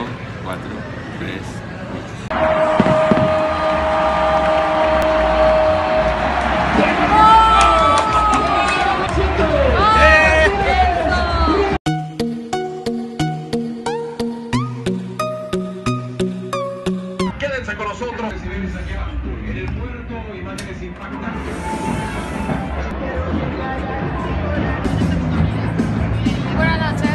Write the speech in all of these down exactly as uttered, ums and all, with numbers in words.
cinco, cuatro, tres, Quédense con nosotros. En el puerto, imágenes impactantes. Buenas noches.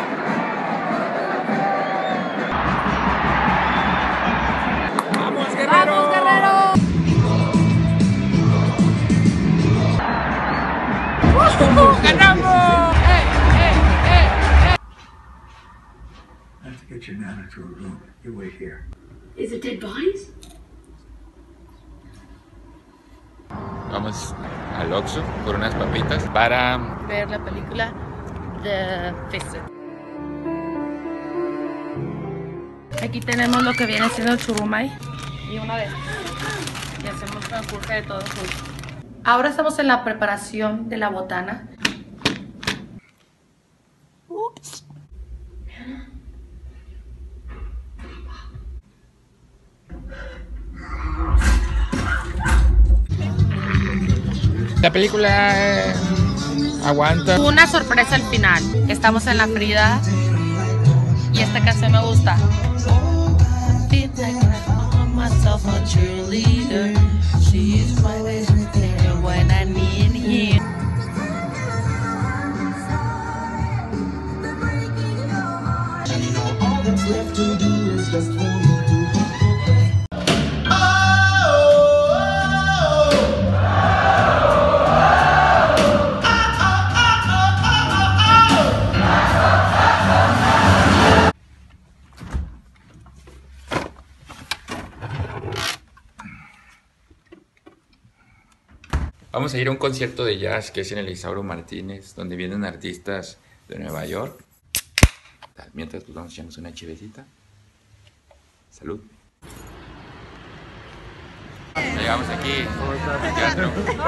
¡Vamos, Guerrero! ¡Vamos, Guerrero! ¡Uh! ¡Ganamos! ¡Eh, eh, eh, eh! I have to get you now into a room. You wait here. Is it dead bodies? Vamos al Oxxo por unas papitas para Ver la película The Fist. Aquí tenemos lo que viene siendo el churrumay y una vez y hacemos una curva de todo juntos. Ahora estamos en la preparación de la botana. Ups. la película eh, aguanta. Una sorpresa al final. Estamos en la Frida y esta canción me gusta. Vamos a ir a un concierto de jazz que es en el Isauro Martínez, donde vienen artistas de Nueva York. Mientras pues vamos a echarnos una chivecita. Salud. Llegamos aquí al teatro.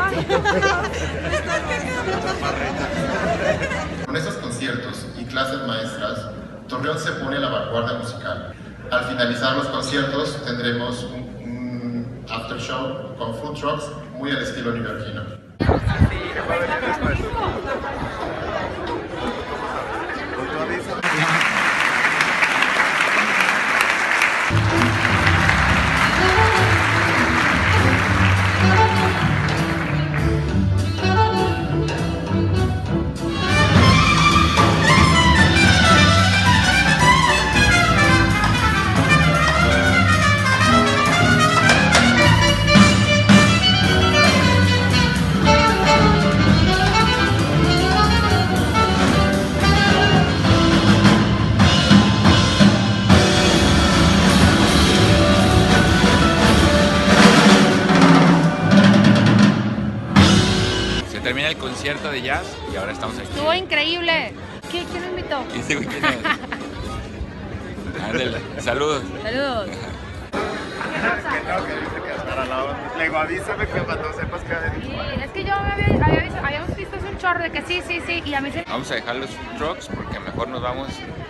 Con esos conciertos y clases maestras, Torreón se pone a la vanguardia musical. Al finalizar los conciertos tendremos un, un after show con food trucks muy al estilo neoyorquino. Termina el concierto de jazz y ahora estamos aquí. Estuvo increíble. ¿Qué, ¿Quién lo invitó? ¿Y ese güey quién es? Ándale, saludos. Saludos. Le digo, avísame que cuando sepas que va a Sí, es que yo había, había visto, habíamos visto un chorro de que sí, sí, sí, y a mí se... Vamos a dejar los trucks porque mejor nos vamos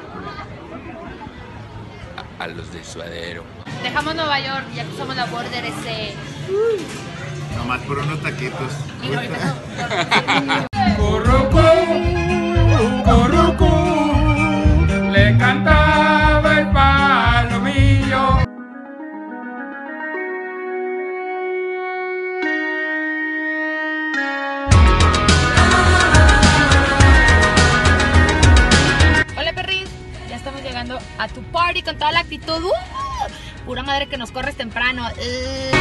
a, a los de Suadero. Dejamos Nueva York y ya cruzamos la border ese... nomás por unos taquitos. Y ahorita no. Currucú, currucú, le cantaba el palomillo. Hola perris, ya estamos llegando a tu party con toda la actitud. ¡Uh! Pura madre que nos corres temprano. Uh.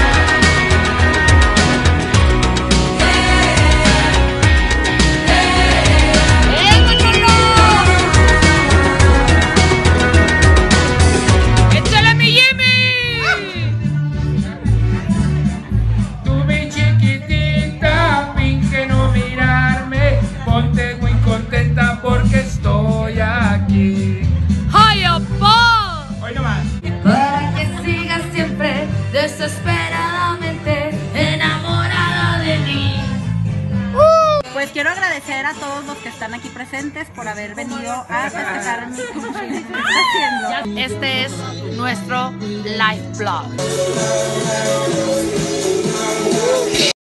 Desesperadamente enamorada de mí. Uh. Pues quiero agradecer a todos los que están aquí presentes por haber venido a festejar mi cumpleaños. ¿Qué está haciendo? Ya Este es nuestro live blog.